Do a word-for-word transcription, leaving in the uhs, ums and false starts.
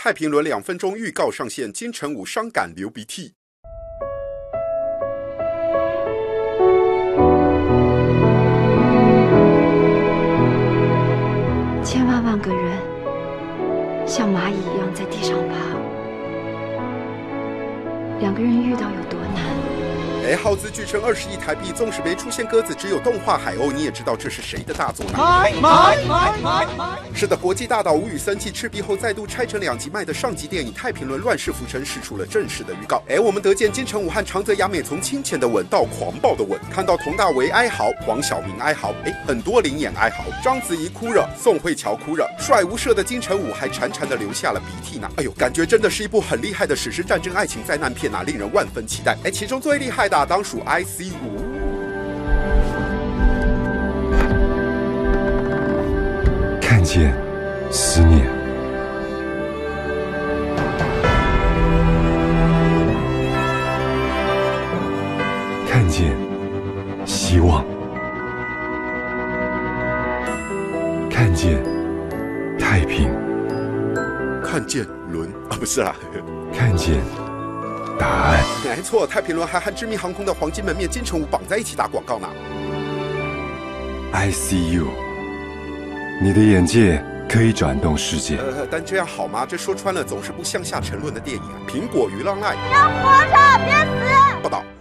太平轮两分钟预告上线，金城武伤感流鼻涕。 千万万个人像蚂蚁一样在地上爬，两个人遇到有多难？ 哎，耗资巨成二十亿台币，纵使没出现鸽子，只有动画海鸥，你也知道这是谁的大作呢？ 买买买买买！ 是的，国际大岛无语森气赤壁后再度拆成两集卖的上集电影《太平轮乱世浮沉》释出了正式的预告。哎，我们得见金城武和长泽雅美从清浅的吻到狂暴的吻，看到佟大为哀嚎，黄晓明哀嚎，哎，很多灵眼哀嚎，章子怡哭了，宋慧乔哭了，帅无赦的金城武还潺潺的流下了鼻涕呢。哎呦，感觉真的是一部很厉害的史诗战争爱情灾难片啊，令人万分期待。哎，其中最厉害的当属 I C 五。 看见思念，看见希望，看见太平， 看见轮啊，不是啦， 看见答案。 没错，太平轮还和知名航空的黄金门面金城武绑在一起打广告呢。 I see you， 你的眼界可以转动世界。 呃，但这样好吗？这说穿了总是部向下沉沦的电影啊。苹果娱乐 Line， 要活着，别死！ 报道。